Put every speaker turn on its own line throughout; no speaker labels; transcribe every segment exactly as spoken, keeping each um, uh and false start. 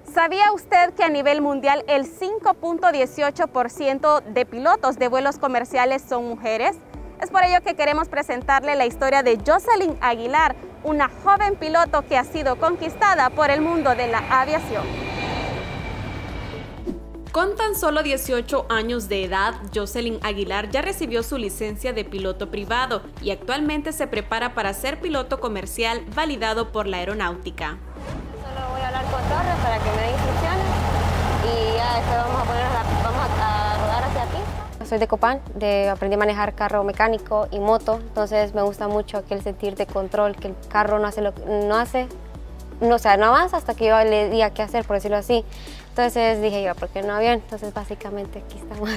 ¿Sabía usted que a nivel mundial el cinco punto dieciocho por ciento de pilotos de vuelos comerciales son mujeres? Es por ello que queremos presentarle la historia de Jocelyn Aguilar, una joven piloto que ha sido conquistada por el mundo de la aviación. Con tan solo dieciocho años de edad, Jocelyn Aguilar ya recibió su licencia de piloto privado y actualmente se prepara para ser piloto comercial validado por la aeronáutica.
Solo voy a hablar con Torres para que me dé instrucciones y ya después vamos a, ponernos la, vamos a, a rodar hacia aquí. Soy de Copán, de, aprendí a manejar carro mecánico y moto, entonces me gusta mucho aquel sentir de control, que el carro no hace, lo, no hace no, o sea, no avanza hasta que yo le diga qué hacer, por decirlo así. Entonces dije yo, ¿por qué no avión? Entonces básicamente aquí estamos.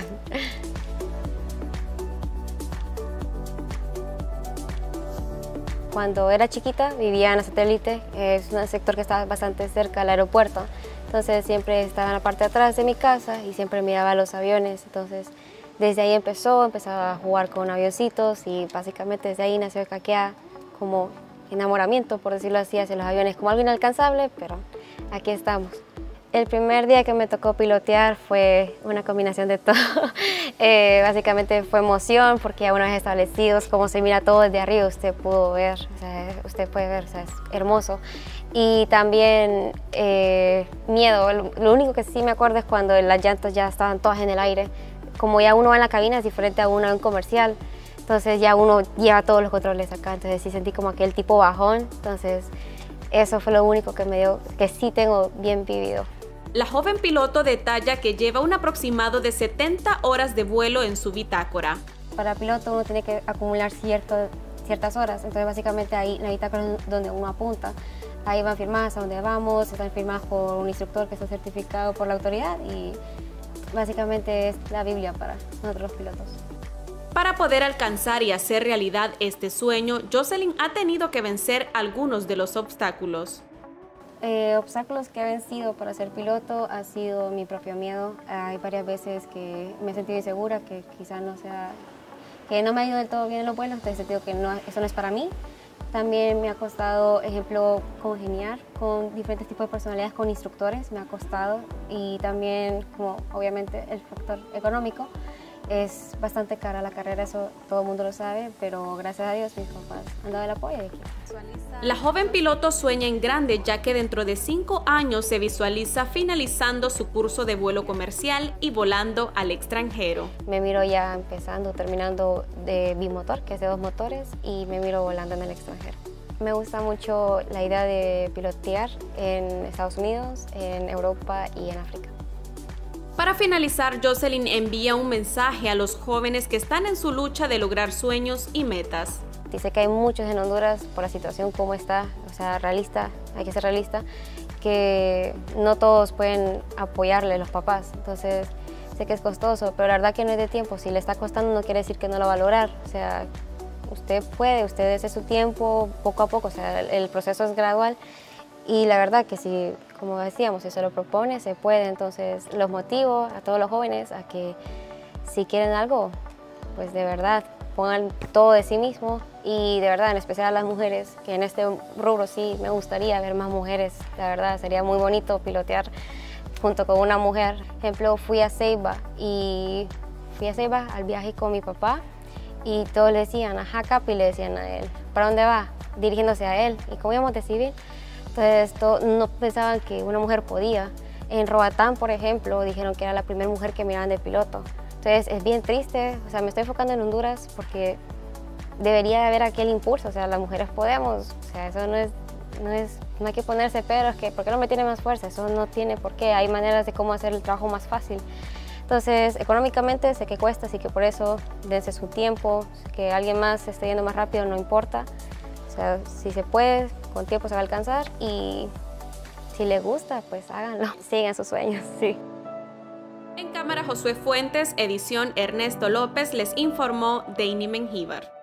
Cuando era chiquita vivía en la Satélite, es un sector que está bastante cerca del aeropuerto, entonces siempre estaba en la parte de atrás de mi casa y siempre miraba los aviones, entonces desde ahí empezó, empezaba a jugar con avioncitos y básicamente desde ahí nació Caquea como enamoramiento, por decirlo así, hacia los aviones, como algo inalcanzable, pero aquí estamos. El primer día que me tocó pilotear fue una combinación de todo. eh, básicamente fue emoción porque ya una vez establecidos, como se mira todo desde arriba, usted pudo ver, o sea, usted puede ver, o sea, es hermoso. Y también eh, miedo, lo único que sí me acuerdo es cuando las llantas ya estaban todas en el aire. Como ya uno va en la cabina es diferente a uno en comercial, entonces ya uno lleva todos los controles acá, entonces sí sentí como aquel tipo bajón, entonces eso fue lo único que me dio, que sí tengo bien vivido.
La joven piloto detalla que lleva un aproximado de setenta horas de vuelo en su bitácora.
Para piloto uno tiene que acumular cierto, ciertas horas, entonces básicamente ahí en la bitácora es donde uno apunta. Ahí van firmadas a donde vamos, están firmadas por un instructor que está certificado por la autoridad y básicamente es la Biblia para nosotros los pilotos.
Para poder alcanzar y hacer realidad este sueño, Jocelyn ha tenido que vencer algunos de los obstáculos.
Eh, obstáculos que he vencido para ser piloto ha sido mi propio miedo. Hay varias veces que me he sentido insegura, que quizás no sea, que no me ha ido del todo bien en los vuelos, entonces he sentido que no, eso no es para mí. También me ha costado, ejemplo, congeniar con diferentes tipos de personalidades, con instructores, me ha costado. Y también, como obviamente, el factor económico. Es bastante cara la carrera, eso todo el mundo lo sabe, pero gracias a Dios mis papás han dado el apoyo de aquí.
La joven piloto sueña en grande, ya que dentro de cinco años se visualiza finalizando su curso de vuelo comercial y volando al extranjero.
Me miro ya empezando, terminando de bimotor, que es de dos motores, y me miro volando en el extranjero. Me gusta mucho la idea de pilotear en Estados Unidos, en Europa y en África.
Para finalizar, Jocelyn envía un mensaje a los jóvenes que están en su lucha de lograr sueños y metas.
Dice que hay muchos en Honduras por la situación como está, o sea, realista, hay que ser realista, que no todos pueden apoyarle los papás, entonces sé que es costoso, pero la verdad que no es de tiempo, si le está costando no quiere decir que no lo va a lograr, o sea, usted puede, usted desde su tiempo, poco a poco, o sea, el proceso es gradual. Y la verdad que si, como decíamos, si se lo propone, se puede. Entonces los motivo a todos los jóvenes a que si quieren algo, pues de verdad pongan todo de sí mismos y de verdad, en especial a las mujeres, que en este rubro sí me gustaría ver más mujeres. La verdad, sería muy bonito pilotear junto con una mujer. Por ejemplo, fui a Ceiba y fui a Ceiba al viaje con mi papá y todos le decían, ajá, Capi, le decían a él, ¿para dónde va? Dirigiéndose a él. ¿Y cómo íbamos de civil? Entonces todo, no pensaban que una mujer podía. En Roatán, por ejemplo, dijeron que era la primera mujer que miraban de piloto. Entonces es bien triste, o sea, me estoy enfocando en Honduras porque debería de haber aquel impulso, o sea, las mujeres podemos, o sea, eso no es, no es, no hay que ponerse peros, que ¿por qué no me tiene más fuerza? Eso no tiene por qué, hay maneras de cómo hacer el trabajo más fácil. Entonces, económicamente sé que cuesta, así que por eso dense su tiempo, que alguien más esté yendo más rápido, no importa. O sea, si se puede, con tiempo se va a alcanzar y si les gusta, pues háganlo, sigan sus sueños, sí.
En cámara, Josué Fuentes, edición Ernesto López, les informó Deini Mengíbar.